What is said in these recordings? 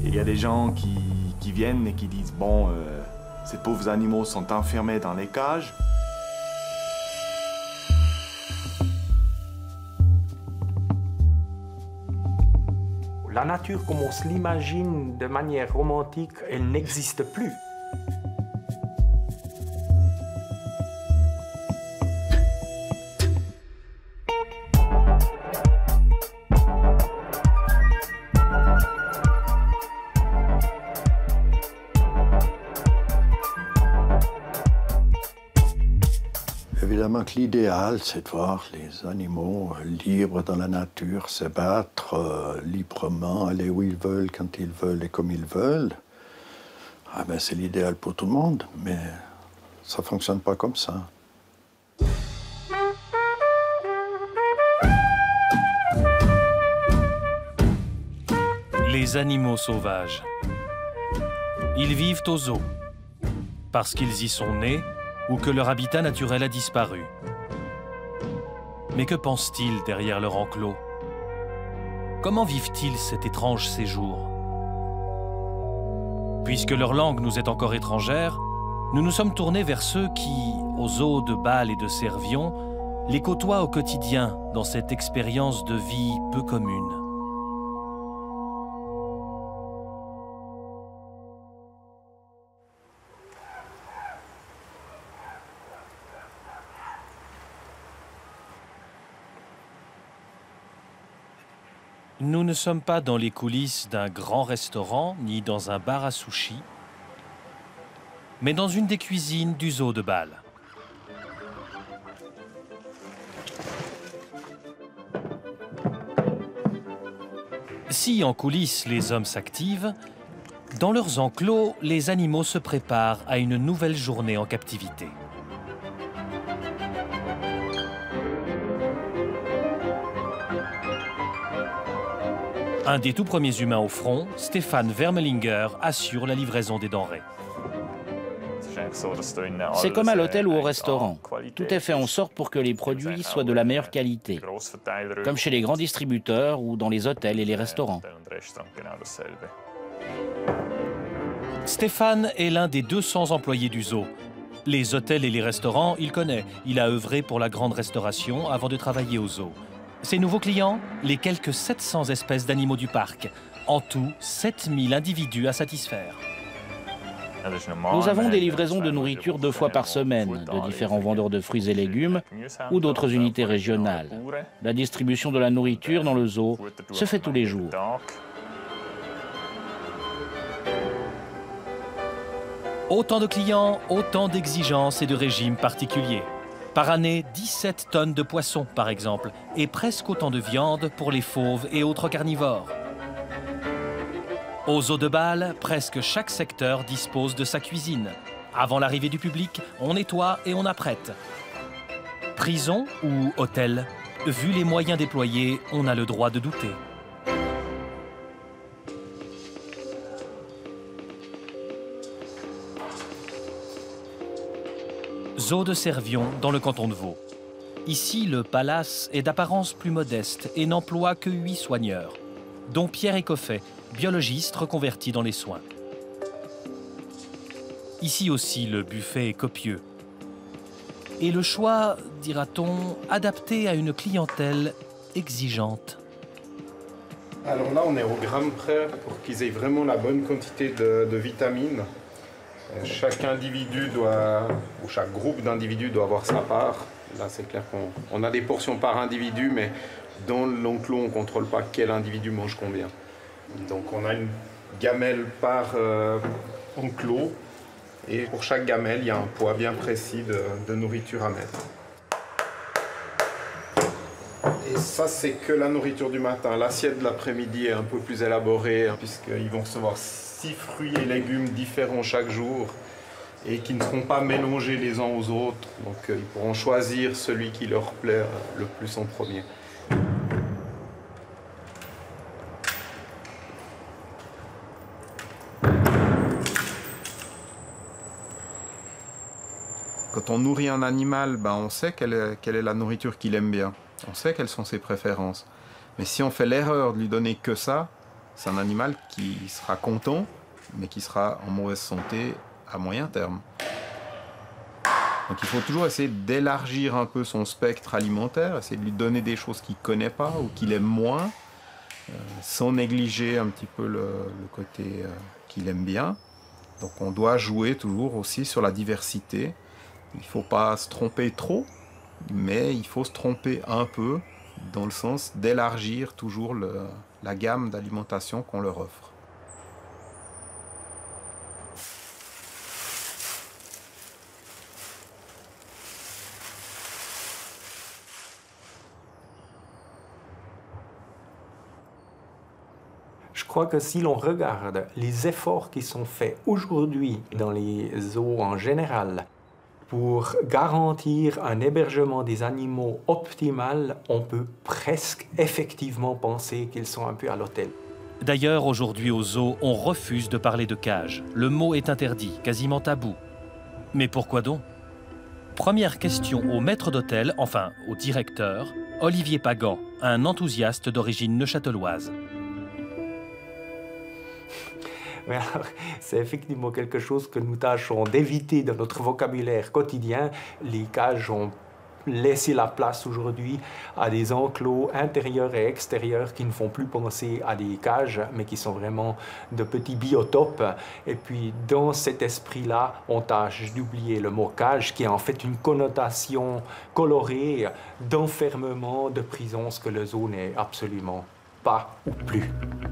Il y a des gens qui viennent et qui disent « Bon, ces pauvres animaux sont enfermés dans les cages. » La nature, comme on se l'imagine de manière romantique, elle n'existe plus. Évidemment que l'idéal, c'est de voir les animaux libres dans la nature, se battre librement, aller où ils veulent, quand ils veulent et comme ils veulent. Ah ben, c'est l'idéal pour tout le monde, mais ça ne fonctionne pas comme ça. Les animaux sauvages. Ils vivent aux zoos, parce qu'ils y sont nés ou que leur habitat naturel a disparu. Mais que pensent-ils derrière leur enclos? Comment vivent-ils cet étrange séjour? Puisque leur langue nous est encore étrangère, nous nous sommes tournés vers ceux qui, aux zoos de Bâle et de Servion, les côtoient au quotidien dans cette expérience de vie peu commune. Nous ne sommes pas dans les coulisses d'un grand restaurant, ni dans un bar à sushis, mais dans une des cuisines du zoo de Bâle. Si en coulisses les hommes s'activent, dans leurs enclos, les animaux se préparent à une nouvelle journée en captivité. Un des tout premiers humains au front, Stéphane Vermelinger, assure la livraison des denrées. C'est comme à l'hôtel ou au restaurant. Tout est fait en sorte pour que les produits soient de la meilleure qualité, comme chez les grands distributeurs ou dans les hôtels et les restaurants. Stéphane est l'un des 200 employés du zoo. Les hôtels et les restaurants, il connaît. Il a œuvré pour la grande restauration avant de travailler au zoo. Ses nouveaux clients, les quelques 700 espèces d'animaux du parc. En tout, 7000 individus à satisfaire. Nous avons des livraisons de nourriture 2 fois par semaine, de différents vendeurs de fruits et légumes ou d'autres unités régionales. La distribution de la nourriture dans le zoo se fait tous les jours. Autant de clients, autant d'exigences et de régimes particuliers. Par année, 17 tonnes de poissons, par exemple, et presque autant de viande pour les fauves et autres carnivores. Au zoo de Bâle, presque chaque secteur dispose de sa cuisine. Avant l'arrivée du public, on nettoie et on apprête. Prison ou hôtel, vu les moyens déployés, on a le droit de douter. Zoo de Servion, dans le canton de Vaud. Ici, le palace est d'apparence plus modeste et n'emploie que 8 soigneurs, dont Pierre Écoffet, biologiste reconverti dans les soins. Ici aussi, le buffet est copieux. Et le choix, dira-t-on, adapté à une clientèle exigeante. Alors là, on est au gramme près pour qu'ils aient vraiment la bonne quantité de vitamines. Chaque individu doit, ou chaque groupe d'individus doit avoir sa part. Là, c'est clair qu'on a des portions par individu, mais dans l'enclos, on ne contrôle pas quel individu mange combien. Donc, on a une gamelle par enclos, et pour chaque gamelle, il y a un poids bien précis de nourriture à mettre. Et ça, c'est que la nourriture du matin. L'assiette de l'après-midi est un peu plus élaborée, puisqu'ils vont recevoir 6 fruits et légumes différents chaque jour et qui ne seront pas mélangés les uns aux autres. Donc ils pourront choisir celui qui leur plaît le plus en premier. Quand on nourrit un animal, on sait quelle est la nourriture qu'il aime bien. On sait quelles sont ses préférences. Mais si on fait l'erreur de lui donner que ça, c'est un animal qui sera content, mais qui sera en mauvaise santé à moyen terme. Donc il faut toujours essayer d'élargir un peu son spectre alimentaire, essayer de lui donner des choses qu'il ne connaît pas ou qu'il aime moins, sans négliger un petit peu le côté qu'il aime bien. Donc on doit jouer toujours aussi sur la diversité. Il ne faut pas se tromper trop, mais il faut se tromper un peu dans le sens d'élargir toujours la gamme d'alimentation qu'on leur offre. Je crois que si l'on regarde les efforts qui sont faits aujourd'hui dans les zoos en général pour garantir un hébergement des animaux optimal, on peut presque effectivement penser qu'ils sont un peu à l'hôtel. D'ailleurs, aujourd'hui au zoo, on refuse de parler de cage. Le mot est interdit, quasiment tabou. Mais pourquoi donc? Première question au maître d'hôtel, enfin au directeur, Olivier Pagan, un enthousiaste d'origine neuchâteloise. C'est effectivement quelque chose que nous tâchons d'éviter dans notre vocabulaire quotidien. Les cages ont laissé la place aujourd'hui à des enclos intérieurs et extérieurs qui ne font plus penser à des cages, mais qui sont vraiment de petits biotopes. Et puis, dans cet esprit-là, on tâche d'oublier le mot cage, qui a en fait une connotation colorée d'enfermement, de prison, ce que le zoo n'est absolument pas ou plus.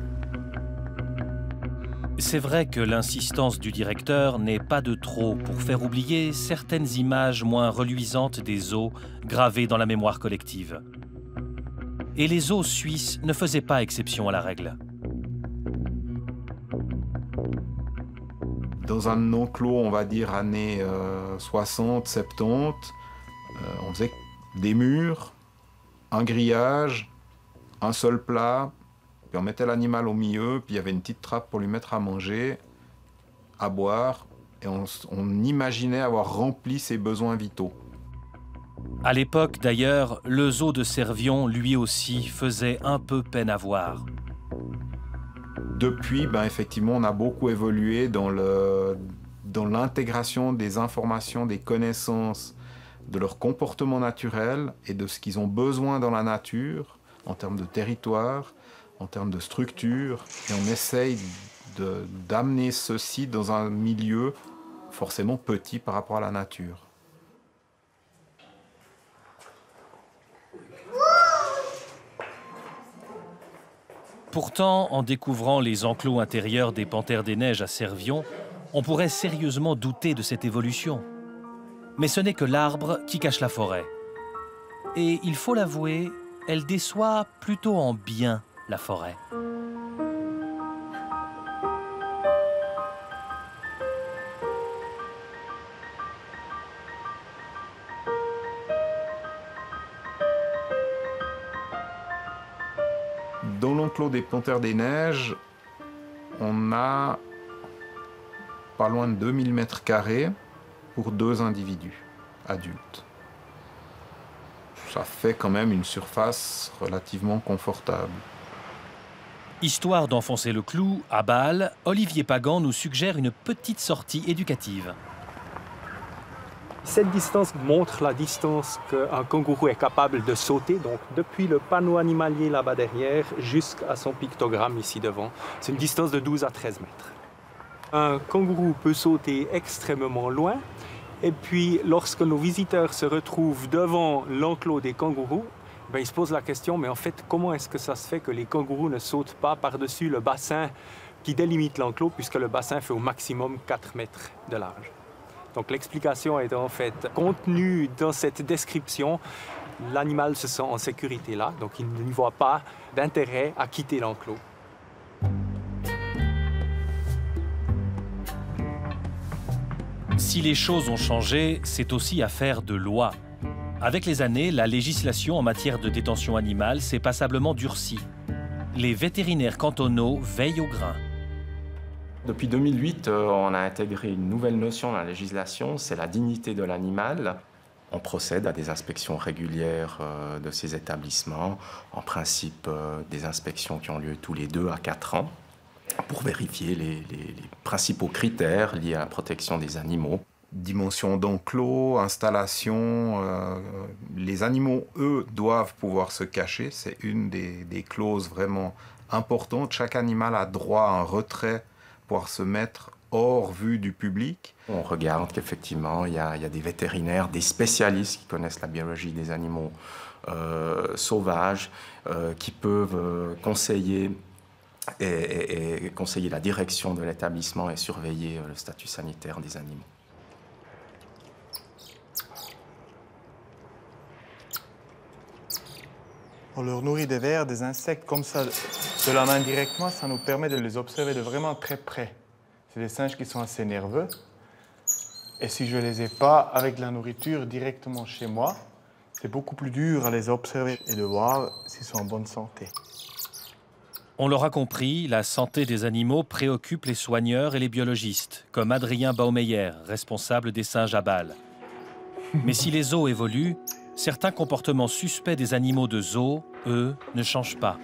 C'est vrai que l'insistance du directeur n'est pas de trop pour faire oublier certaines images moins reluisantes des zoos gravées dans la mémoire collective. Et les zoos suisses ne faisaient pas exception à la règle. Dans un enclos, on va dire années 60, 70, on faisait des murs, un grillage, un seul plat. Puis on mettait l'animal au milieu, puis il y avait une petite trappe pour lui mettre à manger, à boire, et on imaginait avoir rempli ses besoins vitaux. À l'époque, d'ailleurs, le zoo de Servion, lui aussi, faisait un peu peine à voir. Depuis, effectivement, on a beaucoup évolué dans l'intégration des informations, des connaissances, de leur comportement naturel et de ce qu'ils ont besoin dans la nature, en termes de territoire, en termes de structure, et on essaye d'amener ceci dans un milieu forcément petit par rapport à la nature. Pourtant, en découvrant les enclos intérieurs des Panthères des Neiges à Servion, on pourrait sérieusement douter de cette évolution. Mais ce n'est que l'arbre qui cache la forêt. Et il faut l'avouer, elle déçoit plutôt en bien la forêt. Dans l'enclos des Panthères des Neiges, on a pas loin de 2000 mètres carrés pour 2 individus adultes. Ça fait quand même une surface relativement confortable. Histoire d'enfoncer le clou, à Bâle, Olivier Pagan nous suggère une petite sortie éducative. Cette distance montre la distance qu'un kangourou est capable de sauter, donc depuis le panneau animalier là-bas derrière jusqu'à son pictogramme ici devant. C'est une distance de 12 à 13 mètres. Un kangourou peut sauter extrêmement loin, et puis lorsque nos visiteurs se retrouvent devant l'enclos des kangourous, ils se posent la question, mais en fait, comment est-ce que ça se fait que les kangourous ne sautent pas par-dessus le bassin qui délimite l'enclos, puisque le bassin fait au maximum 4 mètres de large. Donc l'explication est en fait contenue dans cette description. L'animal se sent en sécurité là, donc il n'y voit pas d'intérêt à quitter l'enclos. Si les choses ont changé, c'est aussi affaire de loi. Avec les années, la législation en matière de détention animale s'est passablement durcie. Les vétérinaires cantonaux veillent au grain. Depuis 2008, on a intégré une nouvelle notion dans la législation, c'est la dignité de l'animal. On procède à des inspections régulières de ces établissements, en principe des inspections qui ont lieu tous les 2 à 4 ans, pour vérifier les principaux critères liés à la protection des animaux. Dimension d'enclos, installation, les animaux, eux, doivent pouvoir se cacher. C'est une des clauses vraiment importantes. Chaque animal a droit à un retrait, pouvoir se mettre hors vue du public. On regarde qu'effectivement, il y a des vétérinaires, des spécialistes qui connaissent la biologie des animaux sauvages, qui peuvent conseiller et conseiller la direction de l'établissement et surveiller le statut sanitaire des animaux. On leur nourrit des vers, des insectes comme ça, de la main directement, ça nous permet de les observer de vraiment très près. C'est des singes qui sont assez nerveux. Et si je ne les ai pas avec de la nourriture directement chez moi, c'est beaucoup plus dur à les observer et de voir s'ils sont en bonne santé. On l'aura compris, la santé des animaux préoccupe les soigneurs et les biologistes, comme Adrien Baumeyer, responsable des singes à Bâle. Mais si les zoos évoluent, certains comportements suspects des animaux de zoo, eux, ne changent pas.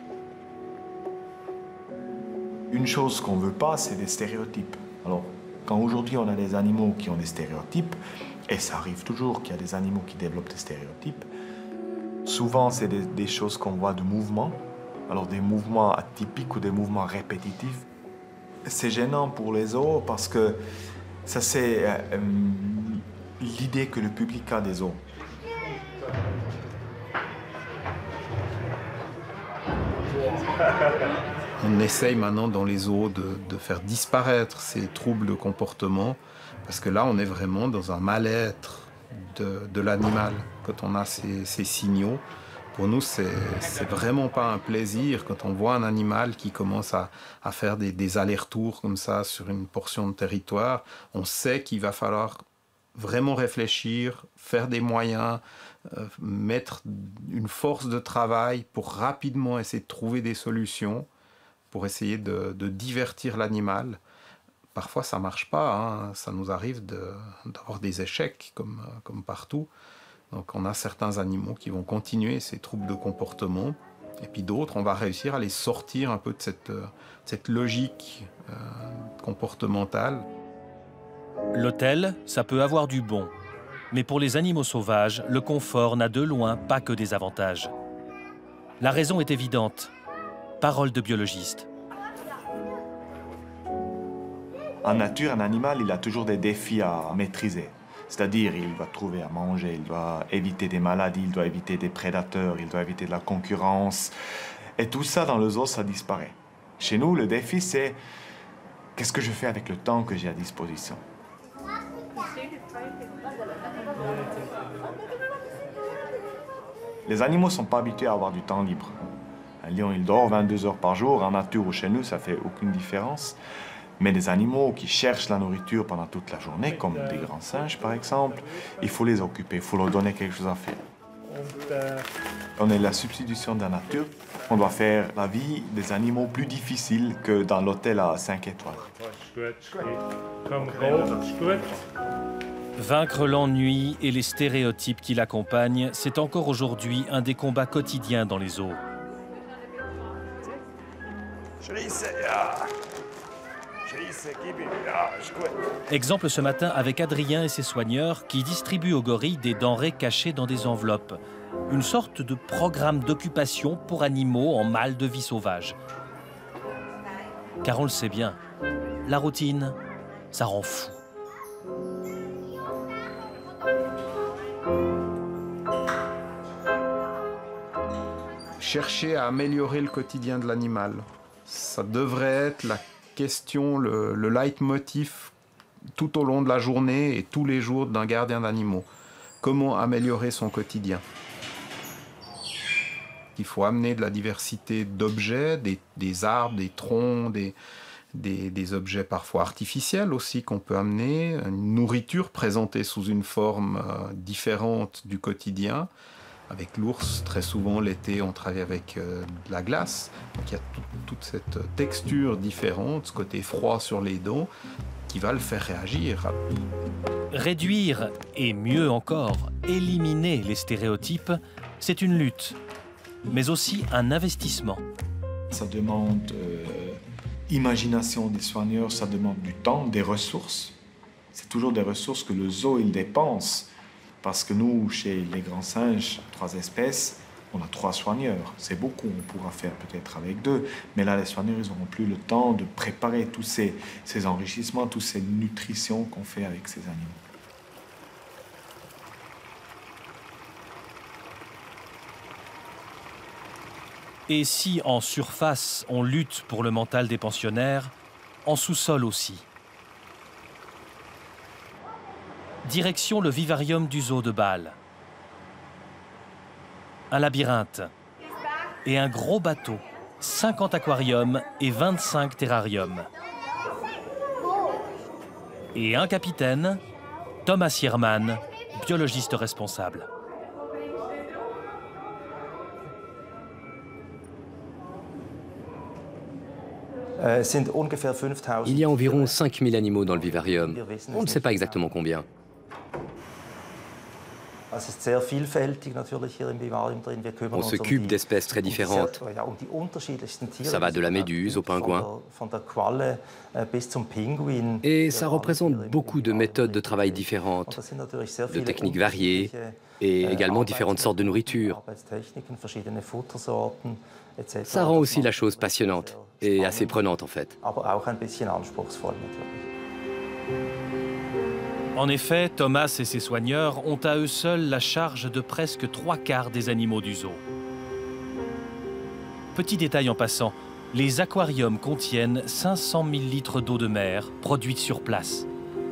Une chose qu'on ne veut pas, c'est des stéréotypes. Alors, quand aujourd'hui on a des animaux qui ont des stéréotypes, et ça arrive toujours qu'il y a des animaux qui développent des stéréotypes, souvent c'est des choses qu'on voit de mouvements, alors des mouvements atypiques ou des mouvements répétitifs. C'est gênant pour les zoos parce que ça c'est l'idée que le public a des zoos. On essaye maintenant dans les zoos de faire disparaître ces troubles de comportement parce que là on est vraiment dans un mal-être de l'animal quand on a ces signaux. Pour nous c'est vraiment pas un plaisir quand on voit un animal qui commence à faire des allers-retours comme ça sur une portion de territoire. On sait qu'il va falloir vraiment réfléchir, faire des moyens, mettre une force de travail pour rapidement essayer de trouver des solutions, pour essayer de divertir l'animal. Parfois ça ne marche pas, hein. Ça nous arrive d'avoir des échecs comme partout. Donc on a certains animaux qui vont continuer ces troubles de comportement, et puis d'autres, on va réussir à les sortir un peu de cette logique comportementale. L'hôtel, ça peut avoir du bon. Mais pour les animaux sauvages, le confort n'a de loin pas que des avantages. La raison est évidente. Parole de biologiste. En nature, un animal, il a toujours des défis à maîtriser. C'est-à-dire, il doit trouver à manger, il doit éviter des maladies, il doit éviter des prédateurs, il doit éviter de la concurrence. Et tout ça, dans le zoo, ça disparaît. Chez nous, le défi, c'est qu'est-ce que je fais avec le temps que j'ai à disposition? Les animaux ne sont pas habitués à avoir du temps libre. Un lion, il dort 22 heures par jour. En nature ou chez nous, ça ne fait aucune différence. Mais des animaux qui cherchent la nourriture pendant toute la journée, comme des grands singes par exemple, il faut les occuper, il faut leur donner quelque chose à faire. On est la substitution de la nature. On doit faire la vie des animaux plus difficile que dans l'hôtel à 5 étoiles. Vaincre l'ennui et les stéréotypes qui l'accompagnent, c'est encore aujourd'hui un des combats quotidiens dans les zoos. Exemple ce matin avec Adrien et ses soigneurs qui distribuent aux gorilles des denrées cachées dans des enveloppes. Une sorte de programme d'occupation pour animaux en mal de vie sauvage. Car on le sait bien, la routine, ça rend fou. Chercher à améliorer le quotidien de l'animal, ça devrait être la question, le leitmotiv tout au long de la journée et tous les jours d'un gardien d'animaux. Comment améliorer son quotidien? Il faut amener de la diversité d'objets, des arbres, des troncs, des objets parfois artificiels aussi qu'on peut amener, une nourriture présentée sous une forme différente du quotidien. Avec l'ours, très souvent l'été, on travaille avec de la glace. Donc il y a toute cette texture différente, ce côté froid sur les dents. qui va le faire réagir. Réduire, et mieux encore, éliminer les stéréotypes, c'est une lutte, mais aussi un investissement. Ça demande imagination des soigneurs, ça demande du temps, des ressources. C'est toujours des ressources que le zoo il dépense. Parce que nous, chez les grands singes, 3 espèces, on a 3 soigneurs. C'est beaucoup, on pourra faire peut-être avec 2. Mais là, les soigneurs, ils n'auront plus le temps de préparer tous ces enrichissements, toutes ces nutritions qu'on fait avec ces animaux. Et si en surface, on lutte pour le mental des pensionnaires, en sous-sol aussi. Direction le vivarium du zoo de Bâle. Un labyrinthe et un gros bateau, 50 aquariums et 25 terrariums. Et un capitaine, Thomas Hiermann, biologiste responsable. Il y a environ 5000 animaux dans le vivarium. On ne sait pas exactement combien. On s'occupe d'espèces très différentes. Ça va de la méduse au pingouin. Et ça représente beaucoup de méthodes de travail différentes, de techniques variées et également différentes sortes de nourriture. Ça rend aussi la chose passionnante et assez prenante en fait. En effet, Thomas et ses soigneurs ont à eux seuls la charge de presque 3/4 des animaux du zoo. Petit détail en passant, les aquariums contiennent 500 000 litres d'eau de mer produite sur place.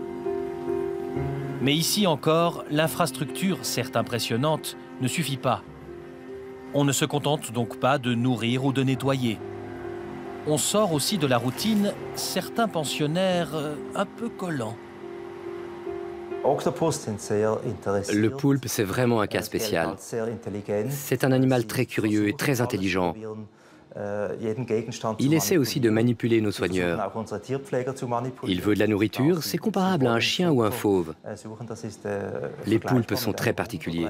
Mais ici encore, l'infrastructure, certes impressionnante, ne suffit pas. On ne se contente donc pas de nourrir ou de nettoyer. On sort aussi de la routine certains pensionnaires un peu collants. Le poulpe, c'est vraiment un cas spécial. C'est un animal très curieux et très intelligent. Il essaie aussi de manipuler nos soigneurs. Il veut de la nourriture, c'est comparable à un chien ou un fauve. Les poulpes sont très particuliers.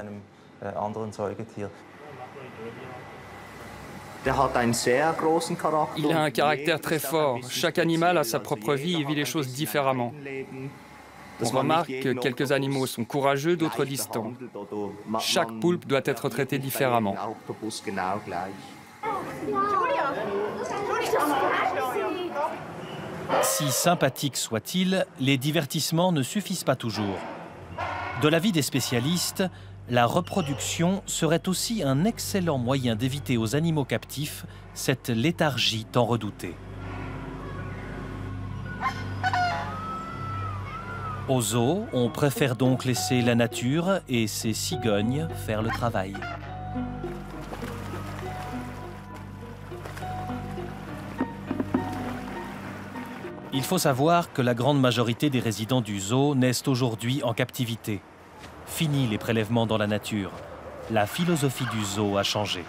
Il a un caractère très fort. Chaque animal a sa propre vie et vit les choses différemment. On remarque que quelques animaux sont courageux, d'autres distants. Chaque poulpe doit être traité différemment. Si sympathiques soient-ils, les divertissements ne suffisent pas toujours. De l'avis des spécialistes, la reproduction serait aussi un excellent moyen d'éviter aux animaux captifs cette léthargie tant redoutée. Au zoo, on préfère donc laisser la nature et ses cigognes faire le travail. Il faut savoir que la grande majorité des résidents du zoo naissent aujourd'hui en captivité. Fini les prélèvements dans la nature. La philosophie du zoo a changé.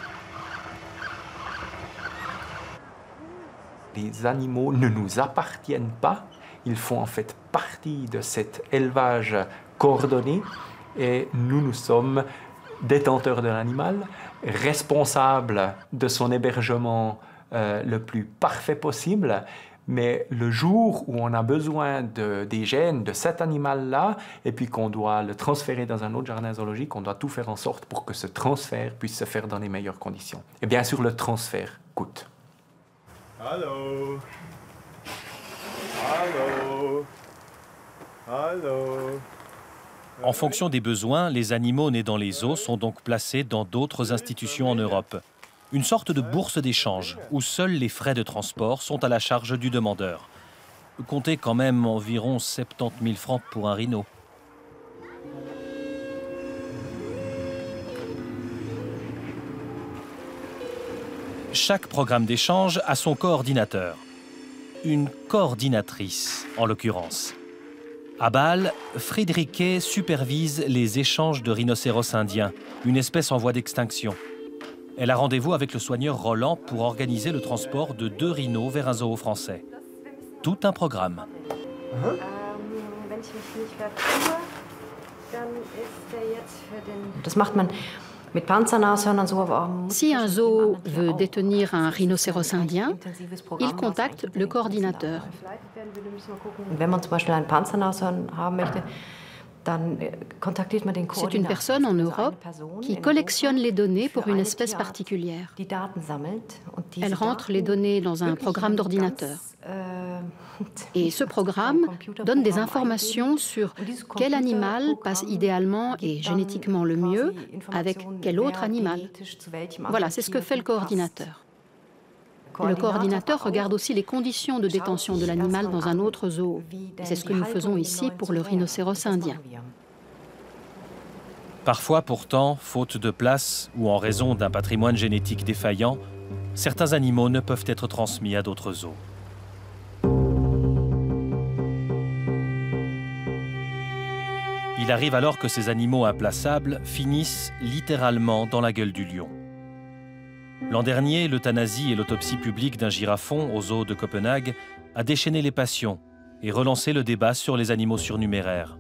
Les animaux ne nous appartiennent pas. Ils font en fait partie de cet élevage coordonné et nous sommes détenteurs de l'animal, responsables de son hébergement le plus parfait possible. Mais le jour où on a besoin des gènes de cet animal-là et puis qu'on doit le transférer dans un autre jardin zoologique, on doit tout faire en sorte pour que ce transfert puisse se faire dans les meilleures conditions. Et bien sûr, le transfert coûte. Allô? Allô? Allô? En fonction des besoins, les animaux nés dans les zoos sont donc placés dans d'autres institutions en Europe. Une sorte de bourse d'échange, où seuls les frais de transport sont à la charge du demandeur. Comptez quand même environ 70 000 francs pour un rhino. Chaque programme d'échange a son coordinateur. Une coordinatrice, en l'occurrence. À Bâle, Friederike supervise les échanges de rhinocéros indiens, une espèce en voie d'extinction. Elle a rendez-vous avec le soigneur Roland pour organiser le transport de 2 rhinos vers un zoo français. Tout un programme. Si un zoo veut détenir un rhinocéros indien, il contacte le coordinateur. C'est une personne en Europe qui collectionne les données pour une espèce particulière. Elle rentre les données dans un programme d'ordinateur. Et ce programme donne des informations sur quel animal passe idéalement et génétiquement le mieux avec quel autre animal. Voilà, c'est ce que fait le coordinateur. Le coordinateur regarde aussi les conditions de détention de l'animal dans un autre zoo. C'est ce que nous faisons ici pour le rhinocéros indien. Parfois, pourtant, faute de place ou en raison d'un patrimoine génétique défaillant, certains animaux ne peuvent être transmis à d'autres zoos. Il arrive alors que ces animaux implaçables finissent littéralement dans la gueule du lion. L'an dernier, l'euthanasie et l'autopsie publique d'un girafon au zoo de Copenhague a déchaîné les passions et relancé le débat sur les animaux surnuméraires.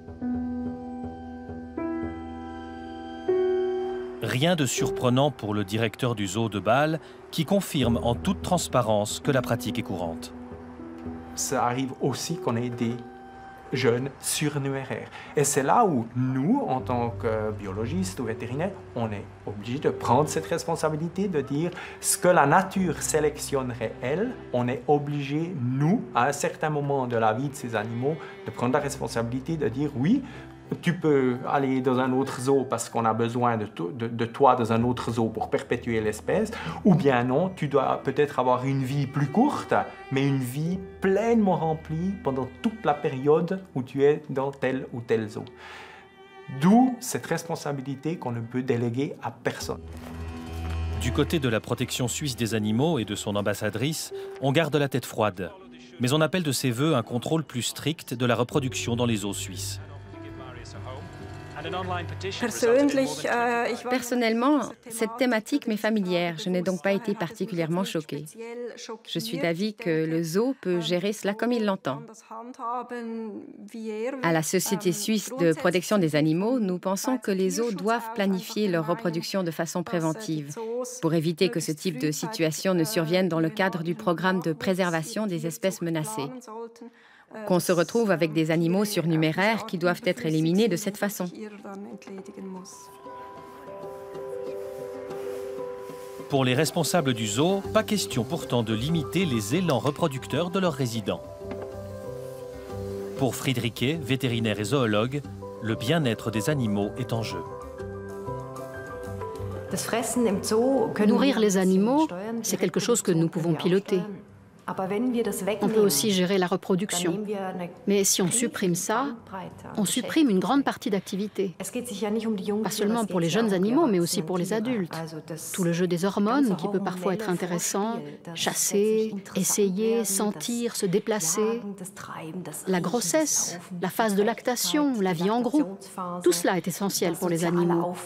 Rien de surprenant pour le directeur du zoo de Bâle, qui confirme en toute transparence que la pratique est courante. Ça arrive aussi qu'on ait des jeunes surnuméraires. Et c'est là où nous, en tant que biologistes ou vétérinaires, on est obligés de prendre cette responsabilité de dire ce que la nature sélectionnerait, elle, on est obligés, nous, à un certain moment de la vie de ces animaux, de prendre la responsabilité de dire oui, tu peux aller dans un autre zoo parce qu'on a besoin de toi dans un autre zoo pour perpétuer l'espèce, ou bien non, tu dois peut-être avoir une vie plus courte, mais une vie pleinement remplie pendant toute la période où tu es dans tel ou tel zoo. D'où cette responsabilité qu'on ne peut déléguer à personne. Du côté de la protection suisse des animaux et de son ambassadrice, on garde la tête froide. Mais on appelle de ses voeux un contrôle plus strict de la reproduction dans les zoos suisses. Personnellement, cette thématique m'est familière. Je n'ai donc pas été particulièrement choquée. Je suis d'avis que le zoo peut gérer cela comme il l'entend. À la Société suisse de protection des animaux, nous pensons que les zoos doivent planifier leur reproduction de façon préventive pour éviter que ce type de situation ne survienne dans le cadre du programme de préservation des espèces menacées. Qu'on se retrouve avec des animaux surnuméraires qui doivent être éliminés de cette façon. Pour les responsables du zoo, pas question pourtant de limiter les élans reproducteurs de leurs résidents. Pour Friederike, vétérinaire et zoologue, le bien-être des animaux est en jeu. Nourrir les animaux, c'est quelque chose que nous pouvons piloter. On peut aussi gérer la reproduction. Mais si on supprime ça, on supprime une grande partie d'activité. Pas seulement pour les jeunes animaux, mais aussi pour les adultes. Tout le jeu des hormones qui peut parfois être intéressant, chasser, essayer, sentir, se déplacer. La grossesse, la phase de lactation, la vie en groupe, tout cela est essentiel pour les animaux.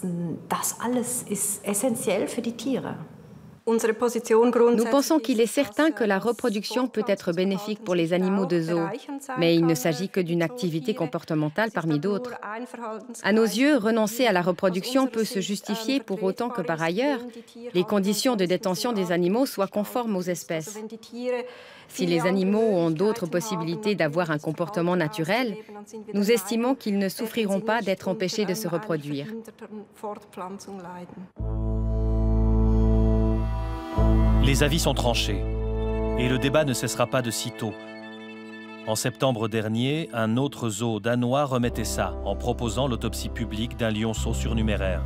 Nous pensons qu'il est certain que la reproduction peut être bénéfique pour les animaux de zoo, mais il ne s'agit que d'une activité comportementale parmi d'autres. À nos yeux, renoncer à la reproduction peut se justifier pour autant que par ailleurs, les conditions de détention des animaux soient conformes aux espèces. Si les animaux ont d'autres possibilités d'avoir un comportement naturel, nous estimons qu'ils ne souffriront pas d'être empêchés de se reproduire. Les avis sont tranchés, et le débat ne cessera pas de sitôt. En septembre dernier, un autre zoo danois remettait ça en proposant l'autopsie publique d'un lionceau surnuméraire.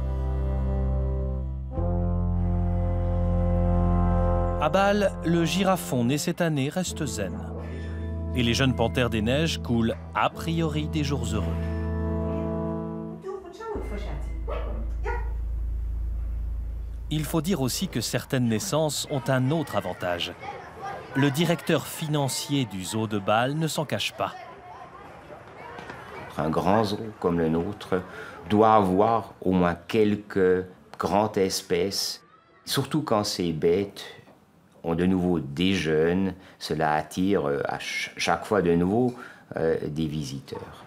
À Bâle, le girafon né cette année reste zen. Et les jeunes panthères des neiges coulent a priori des jours heureux. Il faut dire aussi que certaines naissances ont un autre avantage. Le directeur financier du zoo de Bâle ne s'en cache pas. Un grand zoo comme le nôtre doit avoir au moins quelques grandes espèces, surtout quand ces bêtes ont de nouveau des jeunes. Cela attire à chaque fois de nouveau des visiteurs.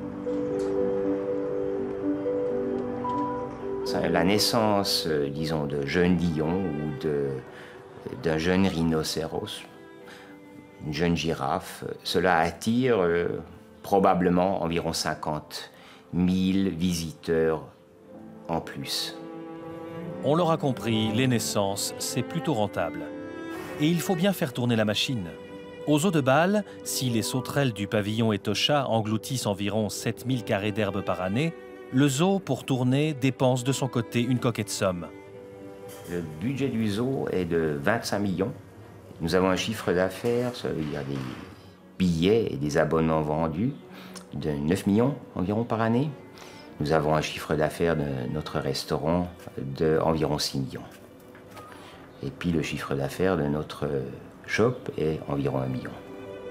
La naissance, disons, de jeunes lions ou d'un jeune rhinocéros, une jeune girafe, cela attire probablement environ 50 000 visiteurs en plus. On l'aura compris, les naissances, c'est plutôt rentable. Et il faut bien faire tourner la machine. Au zoo de Bâle, si les sauterelles du pavillon Etosha engloutissent environ 7000 carrés d'herbe par année, le zoo, pour tourner, dépense de son côté une coquette somme. Le budget du zoo est de 25 millions. Nous avons un chiffre d'affaires, il y a des billets et des abonnements vendus, de 9 millions environ par année. Nous avons un chiffre d'affaires de notre restaurant d'environ 6 millions. Et puis le chiffre d'affaires de notre shop est environ 1 million.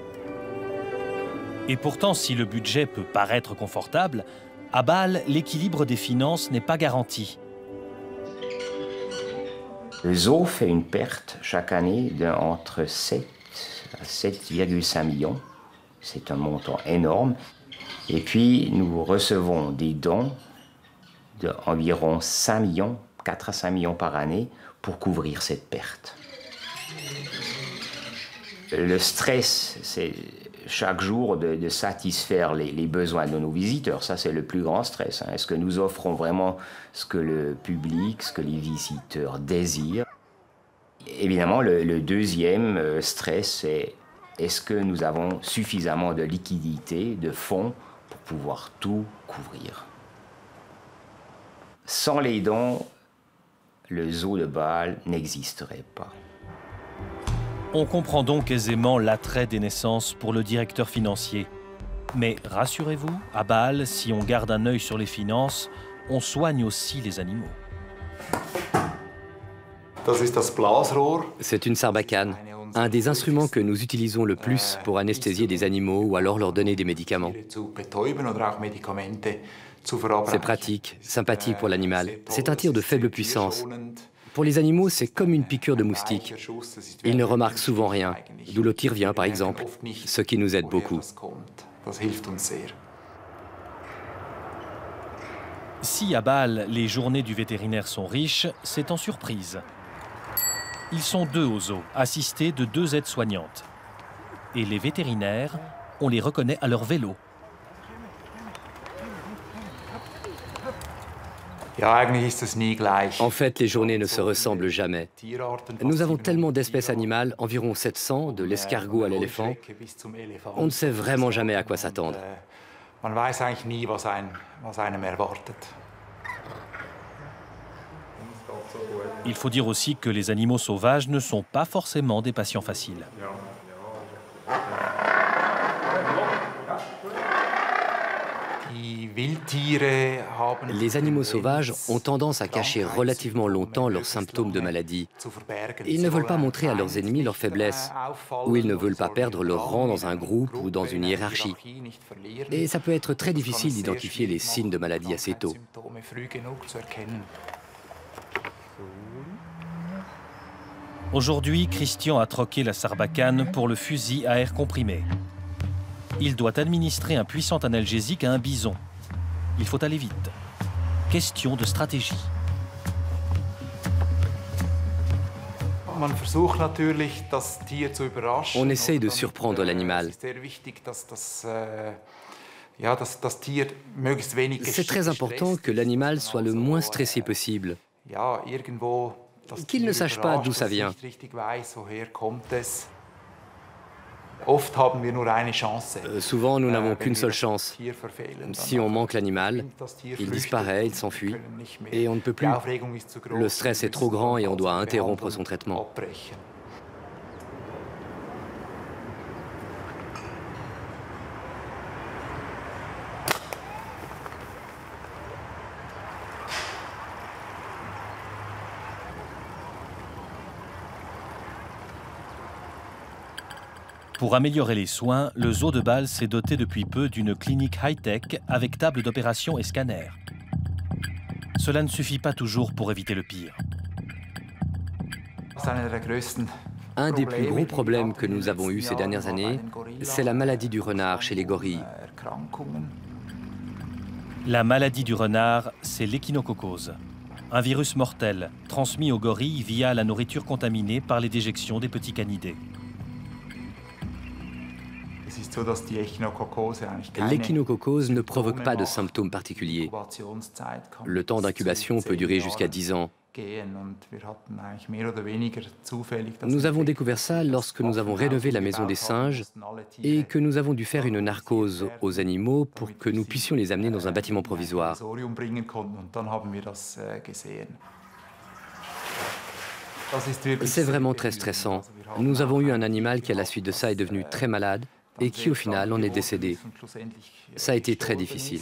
Et pourtant, si le budget peut paraître confortable, à Bâle, l'équilibre des finances n'est pas garanti. Le zoo fait une perte chaque année d'entre 7 à 7,5 millions. C'est un montant énorme. Et puis, nous recevons des dons d'environ 5 millions, 4 à 5 millions par année pour couvrir cette perte. Le stress, c'est chaque jour de satisfaire les besoins de nos visiteurs. Ça, c'est le plus grand stress. Est-ce que nous offrons vraiment ce que le public, ce que les visiteurs désirent? Évidemment, le deuxième stress, c'est est-ce que nous avons suffisamment de liquidités, de fonds pour pouvoir tout couvrir? Sans les dons, le zoo de Bâle n'existerait pas. On comprend donc aisément l'attrait des naissances pour le directeur financier. Mais rassurez-vous, à Bâle, si on garde un œil sur les finances, on soigne aussi les animaux. C'est une sarbacane, un des instruments que nous utilisons le plus pour anesthésier des animaux ou alors leur donner des médicaments. C'est pratique, sympathique pour l'animal. C'est un tir de faible puissance. Pour les animaux, c'est comme une piqûre de moustique. Ils ne remarquent souvent rien, d'où le tir vient par exemple, ce qui nous aide beaucoup. Si à Bâle, les journées du vétérinaire sont riches, c'est en surprise. Ils sont 2 au zoo, assistés de 2 aides-soignantes. Et les vétérinaires, on les reconnaît à leur vélo. En fait, les journées ne se ressemblent jamais. Nous avons tellement d'espèces animales, environ 700, de l'escargot à l'éléphant. On ne sait vraiment jamais à quoi s'attendre. Il faut dire aussi que les animaux sauvages ne sont pas forcément des patients faciles. Les animaux sauvages ont tendance à cacher relativement longtemps leurs symptômes de maladie. Ils ne veulent pas montrer à leurs ennemis leurs faiblesses, ou ils ne veulent pas perdre leur rang dans un groupe ou dans une hiérarchie. Et ça peut être très difficile d'identifier les signes de maladie assez tôt. Aujourd'hui, Christian a troqué la sarbacane pour le fusil à air comprimé. Il doit administrer un puissant analgésique à un bison. Il faut aller vite. Question de stratégie. On essaye de surprendre l'animal. C'est très important que l'animal soit le moins stressé possible. Qu'il ne sache pas d'où ça vient. Souvent, nous n'avons qu'une seule chance. Si on manque l'animal, il disparaît, il s'enfuit, et on ne peut plus. Le stress est trop grand et on doit interrompre son traitement. Pour améliorer les soins, le zoo de Bâle s'est doté depuis peu d'une clinique high-tech avec table d'opération et scanner. Cela ne suffit pas toujours pour éviter le pire. Un des plus gros problèmes que nous avons eus ces dernières années, c'est la maladie du renard chez les gorilles. La maladie du renard, c'est l'échinococose, un virus mortel transmis aux gorilles via la nourriture contaminée par les déjections des petits canidés. L'échinococose ne provoque pas de symptômes particuliers. Le temps d'incubation peut durer jusqu'à 10 ans. Nous avons découvert ça lorsque nous avons rénové la maison des singes et que nous avons dû faire une narcose aux animaux pour que nous puissions les amener dans un bâtiment provisoire. C'est vraiment très stressant. Nous avons eu un animal qui, à la suite de ça, est devenu très malade et qui, au final, en est décédé. Ça a été très difficile.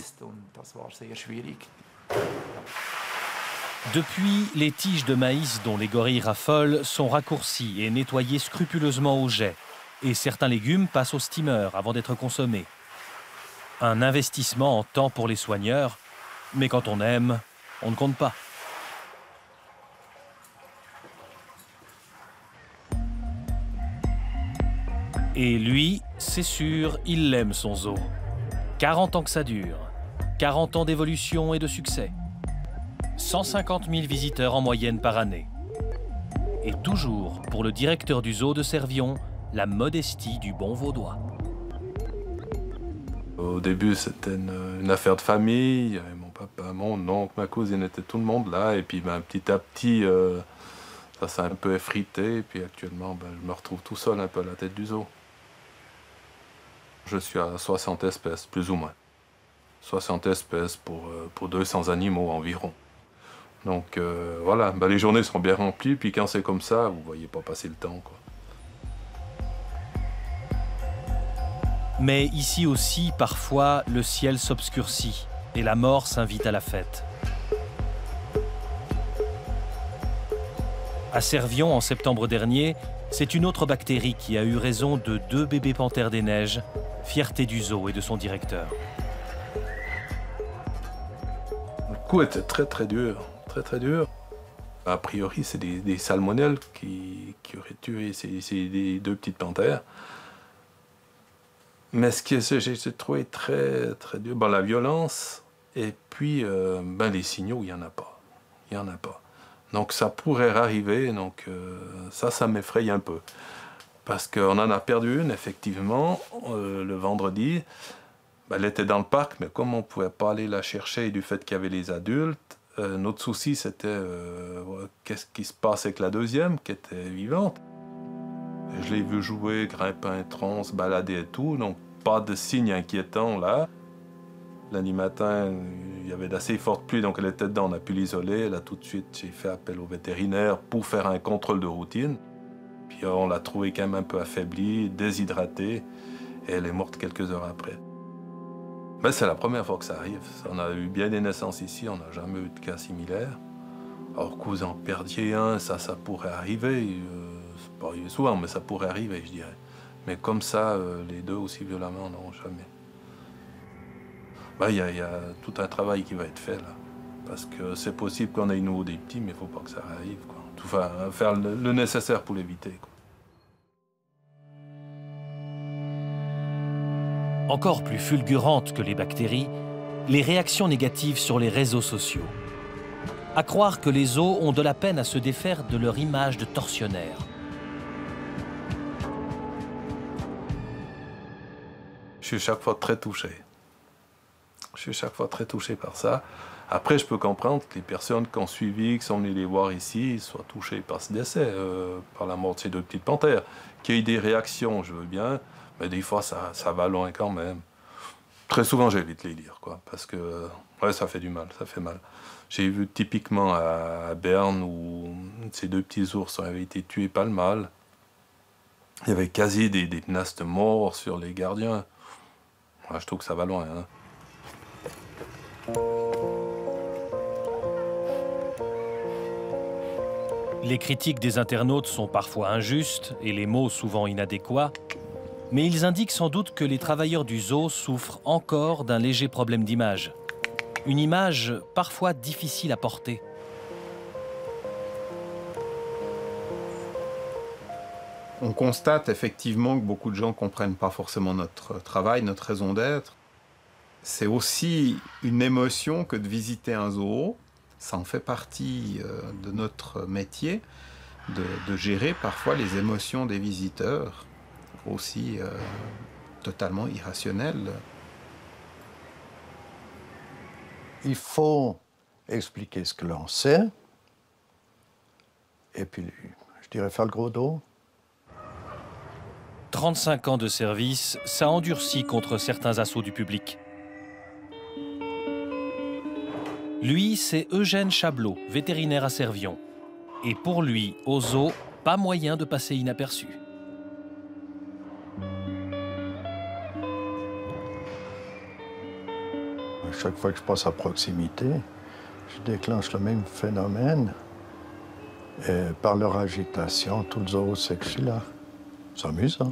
Depuis, les tiges de maïs dont les gorilles raffolent sont raccourcies et nettoyées scrupuleusement au jet. Et certains légumes passent au steamer avant d'être consommés. Un investissement en temps pour les soigneurs, mais quand on aime, on ne compte pas. Et lui, c'est sûr, il aime son zoo. 40 ans que ça dure, 40 ans d'évolution et de succès. 150 000 visiteurs en moyenne par année. Et toujours, pour le directeur du zoo de Servion, la modestie du bon vaudois. Au début, c'était une affaire de famille. Il y avait mon papa, mon oncle, ma cousine, était tout le monde là. Et puis petit à petit, ça s'est un peu effrité. Et puis actuellement, je me retrouve tout seul un peu à la tête du zoo. Je suis à 60 espèces, plus ou moins. 60 espèces pour 200 animaux environ. Donc voilà, les journées sont bien remplies, puis quand c'est comme ça, vous ne voyez pas passer le temps, quoi. Mais ici aussi, parfois, le ciel s'obscurcit et la mort s'invite à la fête. À Servion, en septembre dernier, c'est une autre bactérie qui a eu raison de 2 bébés panthères des neiges, fierté du zoo et de son directeur. Le coup était très très dur. Très dur. A priori, c'est des salmonelles qui auraient tué ces 2 petites panthères. Mais ce que j'ai trouvé très très dur, la violence et puis les signaux, il n'y en a pas. Il n'y en a pas. Donc ça pourrait arriver, donc ça m'effraie un peu. Parce qu'on en a perdu une, effectivement, le vendredi. Elle était dans le parc, mais comme on ne pouvait pas aller la chercher du fait qu'il y avait les adultes, notre souci, c'était qu'est-ce qui se passe avec la deuxième, qui était vivante. Je l'ai vu jouer, grimper un tronc, se balader et tout, donc pas de signes inquiétants là. Lundi matin, il y avait d'assez fortes pluies, donc elle était dedans, on a pu l'isoler. Là, tout de suite, j'ai fait appel au vétérinaire pour faire un contrôle de routine. Puis on l'a trouvée quand même un peu affaiblie, déshydratée, et elle est morte quelques heures après. Mais c'est la première fois que ça arrive. On a eu bien des naissances ici, on n'a jamais eu de cas similaires. Alors que vous en perdiez un, ça pourrait arriver. C'est pas arrivé souvent, mais ça pourrait arriver, je dirais. Mais comme ça, les 2 aussi violemment, non, jamais. Il y a tout un travail qui va être fait là. Parce que c'est possible qu'on ait nouveau des petits, mais il ne faut pas que ça arrive, quoi. Enfin, faire le nécessaire pour l'éviter, quoi. Encore plus fulgurantes que les bactéries, les réactions négatives sur les réseaux sociaux. À croire que les zoos ont de la peine à se défaire de leur image de tortionnaire. Je suis chaque fois très touché. Je suis chaque fois très touché par ça. Après, je peux comprendre que les personnes qui ont suivi, qui sont venues les voir ici, soient touchées par ce décès, par la mort de ces 2 petites panthères. Qu'il y ait des réactions, je veux bien, mais des fois, ça va loin quand même. Très souvent, j'évite les lire, quoi, parce que ça fait du mal, ça fait mal. J'ai vu typiquement à Berne où ces 2 petits ours avaient été tués par le mâle. Il y avait quasi des menaces de mort sur les gardiens. Je trouve que ça va loin, hein. Les critiques des internautes sont parfois injustes et les mots souvent inadéquats, mais ils indiquent sans doute que les travailleurs du zoo souffrent encore d'un léger problème d'image. Une image parfois difficile à porter. On constate effectivement que beaucoup de gens ne comprennent pas forcément notre travail, notre raison d'être. C'est aussi une émotion que de visiter un zoo. Ça en fait partie de notre métier, de gérer parfois les émotions des visiteurs, aussi totalement irrationnelles. Il faut expliquer ce que l'on sait, et puis, je dirais, faire le gros dos. 35 ans de service, ça endurcit contre certains assauts du public. Lui, c'est Eugène Chablot, vétérinaire à Servion. Et pour lui, au zoo, pas moyen de passer inaperçu. Chaque fois que je passe à proximité, je déclenche le même phénomène. Et par leur agitation, tout le zoo sait que je suis là. C'est amusant.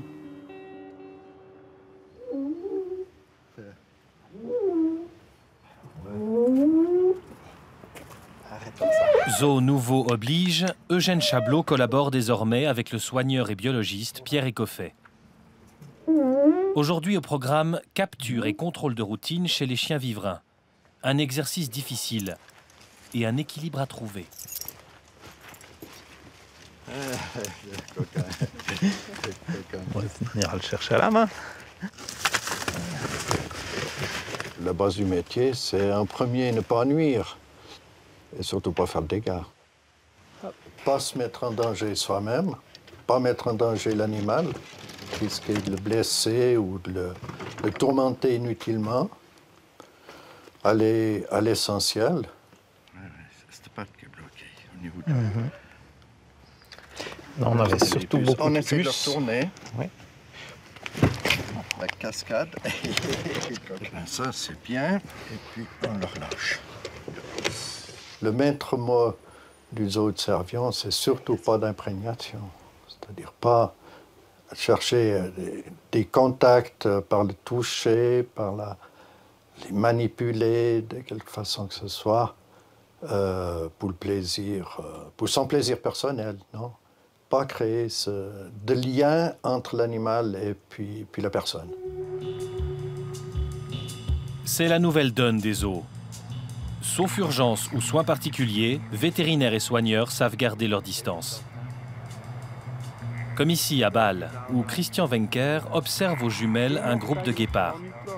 Zoo nouveau oblige, Eugène Chablot collabore désormais avec le soigneur et biologiste Pierre Écoffet. Aujourd'hui au programme capture et contrôle de routine chez les chiens vivrains. Un exercice difficile et un équilibre à trouver. On va venir le chercher à la main. La base du métier, c'est en premier ne pas nuire et surtout pas faire de dégâts. Pas se mettre en danger soi-même, pas mettre en danger l'animal, risquer de le blesser ou de le tourmenter inutilement. Aller à l'essentiel. C'était pas qui est bloqué au niveau de... Non, on avait surtout beaucoup de essaie de puces. retourner. Oui. La cascade. Ça, c'est bien. Et puis, on le relâche. Le maître mot du zoo de Servion, c'est surtout pas d'imprégnation. C'est-à-dire pas chercher des contacts par le toucher, par les manipuler de quelque façon que ce soit, pour le plaisir, pour son plaisir personnel, non? Pas créer de lien entre l'animal et puis la personne. C'est la nouvelle donne des zoos. Sauf urgence ou soins particuliers, vétérinaires et soigneurs savent garder leur distance. Comme ici à Bâle, où Christian Wenker observe aux jumelles un groupe de guépards.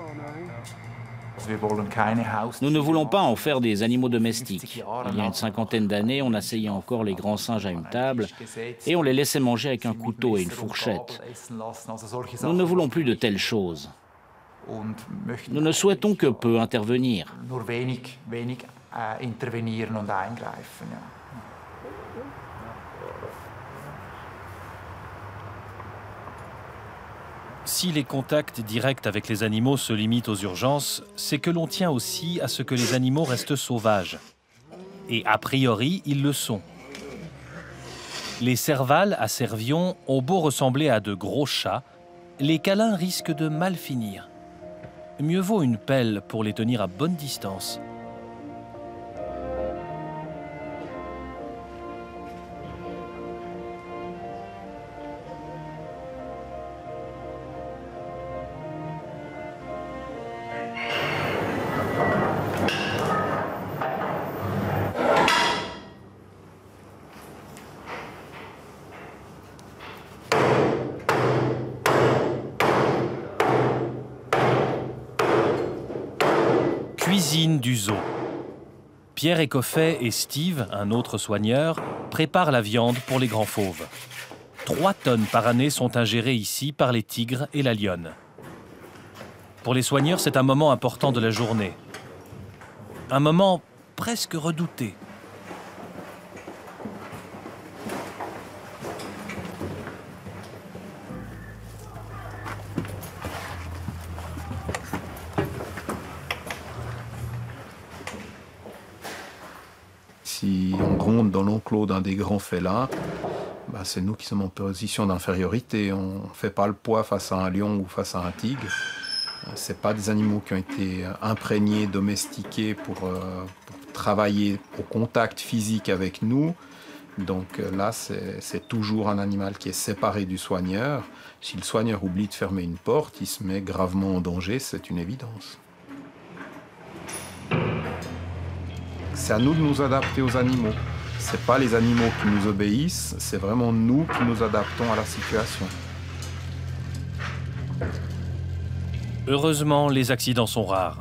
Nous ne voulons pas en faire des animaux domestiques. Il y a une cinquantaine d'années, on asseyait encore les grands singes à une table et on les laissait manger avec un couteau et une fourchette. Nous ne voulons plus de telles choses. Nous ne souhaitons que peu intervenir. Si les contacts directs avec les animaux se limitent aux urgences, c'est que l'on tient aussi à ce que les animaux restent sauvages. Et a priori, ils le sont. Les servals à Servion ont beau ressembler à de gros chats, les câlins risquent de mal finir. Mieux vaut une pelle pour les tenir à bonne distance. Cuisine du zoo. Pierre Écoffet et Steve, un autre soigneur, préparent la viande pour les grands fauves. 3 tonnes par année sont ingérées ici par les tigres et la lionne. Pour les soigneurs, c'est un moment important de la journée. Un moment presque redouté. Si on gronde dans l'enclos d'un des grands félins, bah c'est nous qui sommes en position d'infériorité. On ne fait pas le poids face à un lion ou face à un tigre. Ce pas des animaux qui ont été imprégnés, domestiqués pour travailler au contact physique avec nous. Donc là, c'est toujours un animal qui est séparé du soigneur. Si le soigneur oublie de fermer une porte, il se met gravement en danger, c'est une évidence. C'est à nous de nous adapter aux animaux. Ce n'est pas les animaux qui nous obéissent, c'est vraiment nous qui nous adaptons à la situation. Heureusement, les accidents sont rares.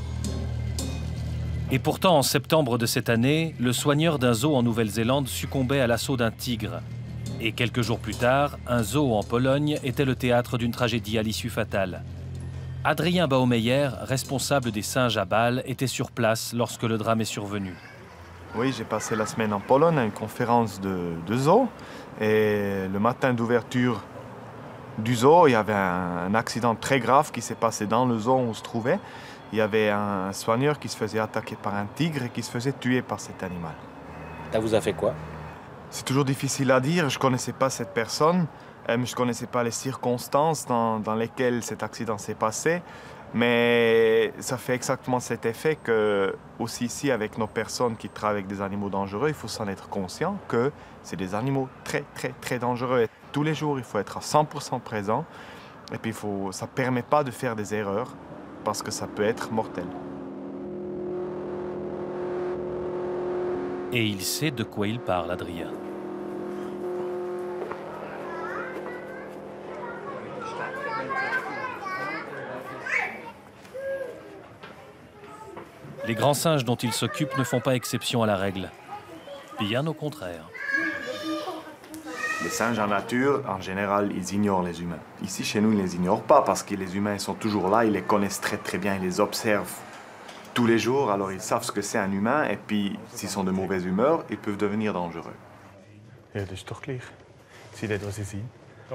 Et pourtant, en septembre de cette année, le soigneur d'un zoo en Nouvelle-Zélande succombait à l'assaut d'un tigre. Et quelques jours plus tard, un zoo en Pologne était le théâtre d'une tragédie à l'issue fatale. Adrien Baumeyer, responsable des singes à Bâle, était sur place lorsque le drame est survenu. Oui, j'ai passé la semaine en Pologne à une conférence de zoo. Et le matin d'ouverture du zoo, il y avait un accident très grave qui s'est passé dans le zoo où on se trouvait. Il y avait un soigneur qui se faisait attaquer par un tigre et qui se faisait tuer par cet animal. Ça vous a fait quoi? C'est toujours difficile à dire. Je ne connaissais pas cette personne. Je ne connaissais pas les circonstances dans lesquelles cet accident s'est passé. Mais ça fait exactement cet effet que, aussi ici, avec nos personnes qui travaillent avec des animaux dangereux, il faut s'en être conscient que c'est des animaux très, très, très dangereux. Et tous les jours, il faut être à 100% présent. Et puis, ça ne permet pas de faire des erreurs parce que ça peut être mortel. Et il sait de quoi il parle, Adrien. Les grands singes dont il s'occupe ne font pas exception à la règle. Bien au contraire. Les singes en nature, en général, ils ignorent les humains. Ici, chez nous, ils ne les ignorent pas parce que les humains sont toujours là, ils les connaissent très très bien, ils les observent tous les jours, alors ils savent ce que c'est un humain et puis, s'ils sont de mauvaise humeur, ils peuvent devenir dangereux. Ja, das ist doch gleich. Sie nicht, was sie sind.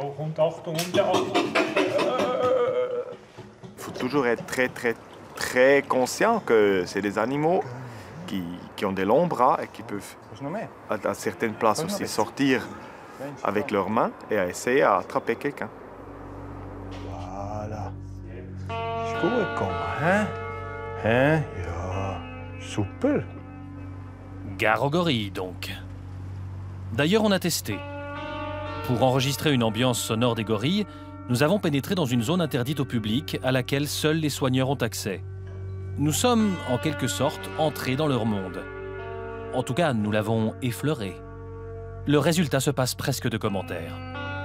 Il faut toujours être très très très conscient que c'est des animaux qui ont des longs bras et qui peuvent à certaines places aussi sortir avec leurs mains et à essayer d'attraper quelqu'un. Voilà. Ist gut gekommen, hein? Hein? Ja, super. Gare aux gorilles, donc. D'ailleurs, on a testé. Pour enregistrer une ambiance sonore des gorilles, nous avons pénétré dans une zone interdite au public à laquelle seuls les soigneurs ont accès. Nous sommes, en quelque sorte, entrés dans leur monde. En tout cas, nous l'avons effleuré. Le résultat se passe presque de commentaires.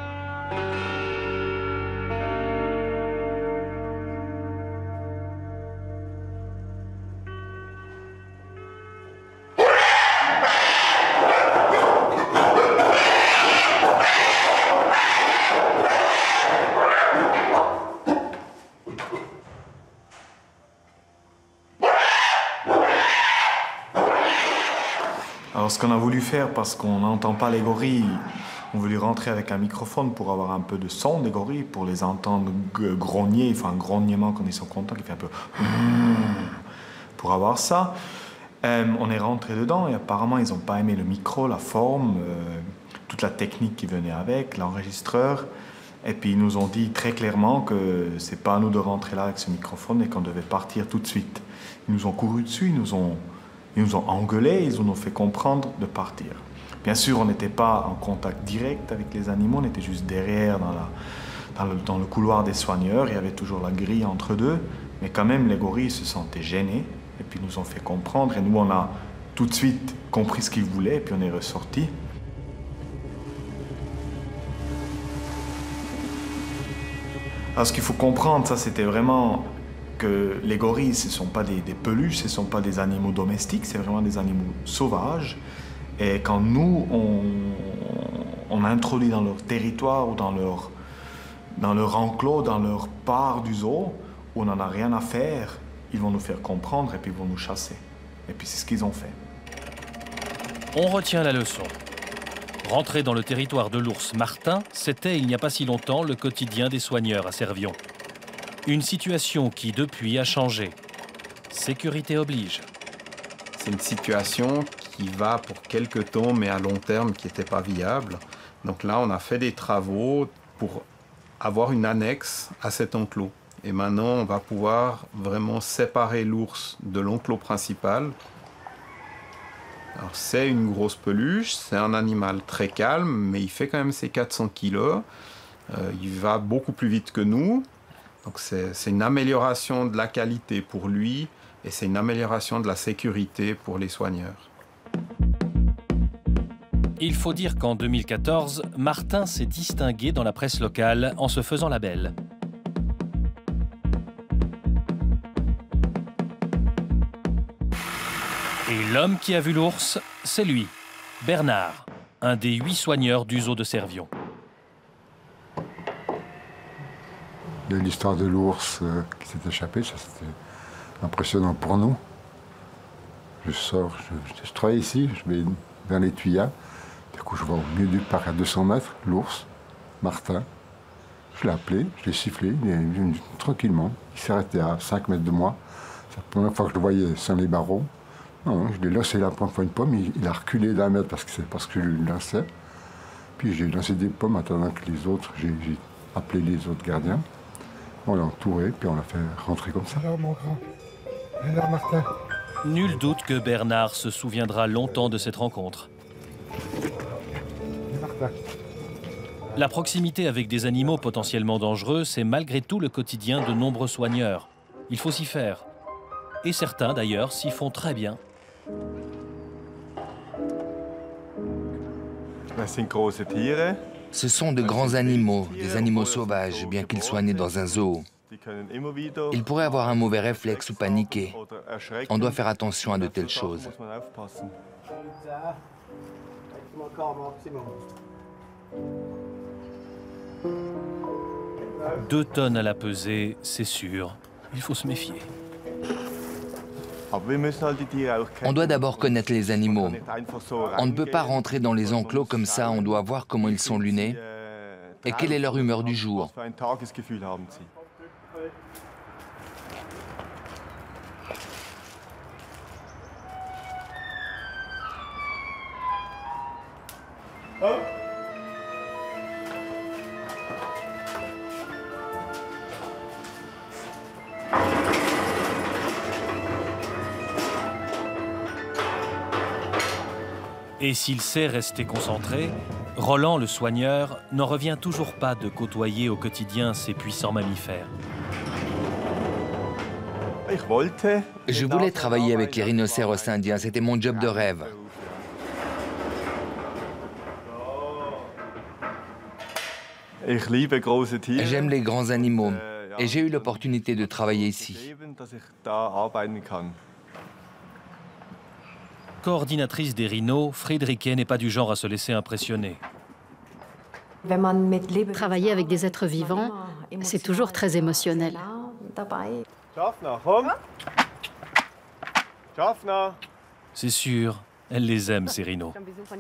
Alors ce qu'on a voulu faire, parce qu'on n'entend pas les gorilles, on voulait rentrer avec un microphone pour avoir un peu de son des gorilles, pour les entendre grogner, il faut un grognement quand ils sont contents, qui fait un peu... Pour avoir ça, on est rentré dedans et apparemment ils n'ont pas aimé le micro, la forme, toute la technique qui venait avec, l'enregistreur. Et puis ils nous ont dit très clairement que c'est pas à nous de rentrer là avec ce microphone et qu'on devait partir tout de suite. Ils nous ont couru dessus, ils nous ont engueulés, ils nous ont fait comprendre de partir. Bien sûr, on n'était pas en contact direct avec les animaux, on était juste derrière dans le couloir des soigneurs, il y avait toujours la grille entre deux, mais quand même les gorilles se sentaient gênés et puis ils nous ont fait comprendre et nous on a tout de suite compris ce qu'ils voulaient et puis on est ressortis. Alors ce qu'il faut comprendre, ça c'était vraiment que les gorilles, ce ne sont pas des peluches, ce ne sont pas des animaux domestiques, c'est vraiment des animaux sauvages. Et quand nous, on introduit dans leur territoire ou dans leur enclos, dans leur part du zoo, où on n'en a rien à faire, ils vont nous faire comprendre et puis ils vont nous chasser. Et puis c'est ce qu'ils ont fait. On retient la leçon. Rentrer dans le territoire de l'ours Martin, c'était il n'y a pas si longtemps le quotidien des soigneurs à Servion. Une situation qui, depuis, a changé. Sécurité oblige. C'est une situation qui va pour quelques temps, mais à long terme, qui n'était pas viable. Donc là, on a fait des travaux pour avoir une annexe à cet enclos. Et maintenant, on va pouvoir vraiment séparer l'ours de l'enclos principal. Alors c'est une grosse peluche, c'est un animal très calme, mais il fait quand même ses 400 kilos. Il va beaucoup plus vite que nous. Donc c'est une amélioration de la qualité pour lui et c'est une amélioration de la sécurité pour les soigneurs. Il faut dire qu'en 2014, Martin s'est distingué dans la presse locale en se faisant la belle. Et l'homme qui a vu l'ours, c'est lui, Bernard, un des 8 soigneurs du zoo de Servion. L'histoire de l'ours qui s'est échappé, ça c'était impressionnant pour nous. Je sors, je travaille ici, je vais vers les tuyas. Du coup, je vois au milieu du parc à 200 mètres l'ours, Martin. Je l'ai appelé, je l'ai sifflé, il est venu tranquillement. Il s'est arrêté à 5 mètres de moi. C'est la première fois que je le voyais sans les barreaux. Non, je l'ai lancé la première fois une pomme, il a reculé d'un mètre parce que je lui lançais. Puis j'ai lancé des pommes attendant que les autres, j'ai appelé les autres gardiens. On l'a entouré, puis on l'a fait rentrer comme ça. Alors, mon grand. Alors, Martin. Nul doute que Bernard se souviendra longtemps de cette rencontre. Martin. La proximité avec des animaux potentiellement dangereux, c'est malgré tout le quotidien de nombreux soigneurs. Il faut s'y faire. Et certains, d'ailleurs, s'y font très bien. Ce sont de grands animaux, des animaux sauvages, bien qu'ils soient nés dans un zoo. Ils pourraient avoir un mauvais réflexe ou paniquer. On doit faire attention à de telles choses. 2 tonnes à la pesée, c'est sûr. Il faut se méfier. On doit d'abord connaître les animaux. On ne peut pas rentrer dans les enclos comme ça, on doit voir comment ils sont lunés et quelle est leur humeur du jour. Et s'il sait rester concentré, Roland, le soigneur, n'en revient toujours pas de côtoyer au quotidien ces puissants mammifères. Je voulais travailler avec les rhinocéros indiens, c'était mon job de rêve. J'aime les grands animaux et j'ai eu l'opportunité de travailler ici. Coordinatrice des rhinos, Friederike n'est pas du genre à se laisser impressionner. Travailler avec des êtres vivants, c'est toujours très émotionnel. C'est sûr, elle les aime, ces rhinos.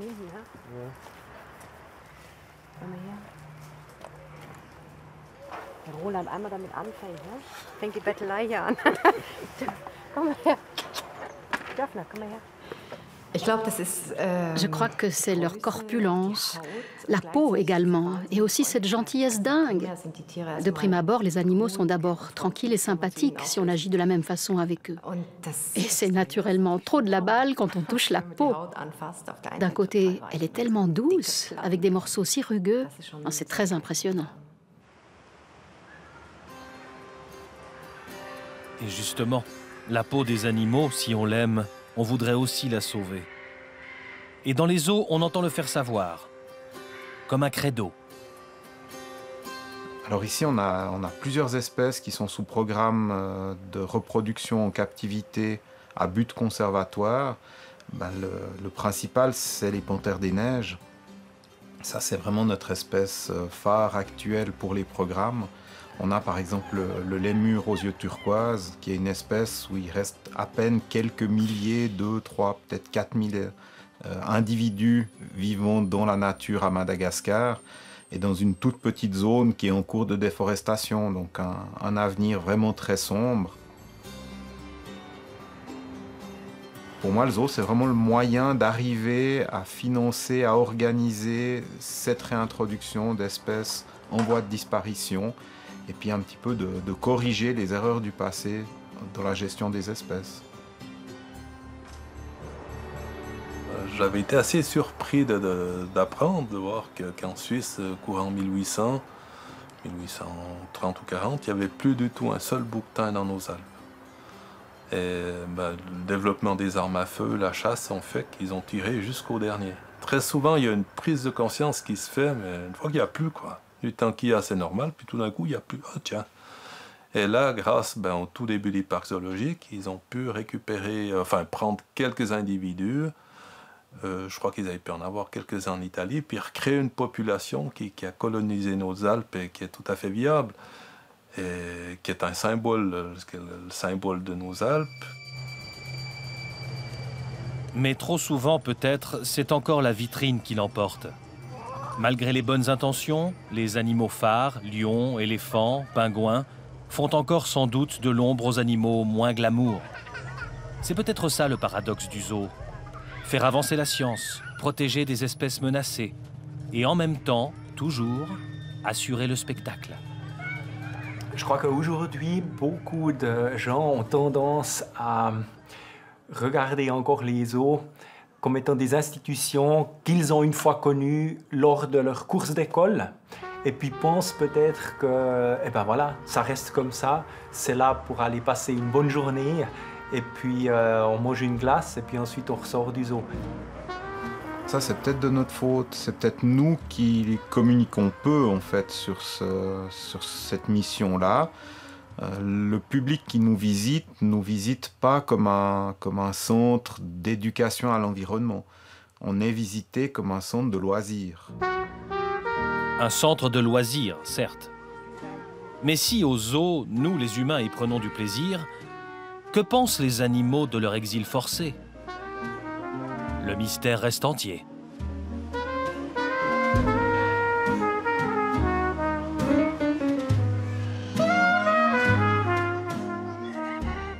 Roland, einmal damit anfangen, ne? Fängt die Bettelei hier an. Komm mal her. Daphne, komm mal her. Je crois que c'est leur corpulence, la peau également, et aussi cette gentillesse dingue. De prime abord, les animaux sont d'abord tranquilles et sympathiques si on agit de la même façon avec eux. Et c'est naturellement trop de la balle quand on touche la peau. D'un côté, elle est tellement douce, avec des morceaux si rugueux, c'est très impressionnant. Et justement, la peau des animaux, si on l'aime, on voudrait aussi la sauver. Et dans les zoos, on entend le faire savoir, comme un credo. Alors ici, on a plusieurs espèces qui sont sous programme de reproduction en captivité à but conservatoire. Le principal, c'est les panthères des neiges. Ça, c'est vraiment notre espèce phare actuelle pour les programmes. On a par exemple le lémur aux yeux turquoise, qui est une espèce où il reste à peine quelques milliers, 2, 3, peut-être 4000 individus vivant dans la nature à Madagascar et dans une toute petite zone qui est en cours de déforestation, donc un avenir vraiment très sombre. Pour moi, le zoo, c'est vraiment le moyen d'arriver à financer, à organiser cette réintroduction d'espèces en voie de disparition et puis un petit peu de corriger les erreurs du passé dans la gestion des espèces. J'avais été assez surpris d'apprendre, de voir qu'en Suisse, courant 1800, 1830 ou 40, il n'y avait plus du tout un seul bouquetin dans nos Alpes. Et le développement des armes à feu, la chasse ont fait qu'ils ont tiré jusqu'au dernier. Très souvent, il y a une prise de conscience qui se fait, mais une fois qu'il n'y a plus, quoi. Du temps qu'il y a, c'est normal, puis tout d'un coup, il n'y a plus. Ah, tiens. Et là, grâce au tout début des parcs zoologiques, ils ont pu récupérer, prendre quelques individus. Je crois qu'ils avaient pu en avoir quelques-uns en Italie, puis recréer une population qui a colonisé nos Alpes et qui est tout à fait viable. Et qui est un symbole, le symbole de nos Alpes. Mais trop souvent, peut-être, c'est encore la vitrine qui l'emporte. Malgré les bonnes intentions, les animaux phares, lions, éléphants, pingouins, font encore sans doute de l'ombre aux animaux moins glamour. C'est peut-être ça le paradoxe du zoo. Faire avancer la science, protéger des espèces menacées, et en même temps, toujours, assurer le spectacle. Je crois qu'aujourd'hui, beaucoup de gens ont tendance à regarder encore les zoos comme étant des institutions qu'ils ont une fois connues lors de leur course d'école et puis pensent peut-être que ça reste comme ça, c'est là pour aller passer une bonne journée et puis on mange une glace et puis ensuite on ressort du zoo. Ça, c'est peut-être de notre faute, c'est peut-être nous qui communiquons peu en fait sur cette mission-là. Le public qui nous visite pas comme un centre d'éducation à l'environnement. On est visité comme un centre de loisirs. Un centre de loisirs, certes. Mais si au zoo, nous les humains y prenons du plaisir, que pensent les animaux de leur exil forcé ? Le mystère reste entier.